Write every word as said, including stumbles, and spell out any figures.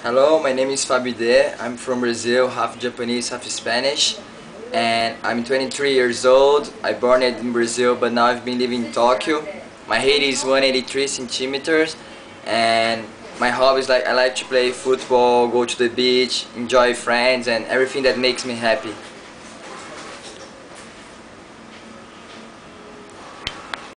Hello, my name is Fabio Ide. I'm from Brazil, half Japanese, half Spanish, and I'm twenty-three years old. I born in Brazil, but now I've been living in Tokyo. My height is one hundred eighty-three centimeters, and my hobbies like I like to play football, go to the beach, enjoy friends, and everything that makes me happy.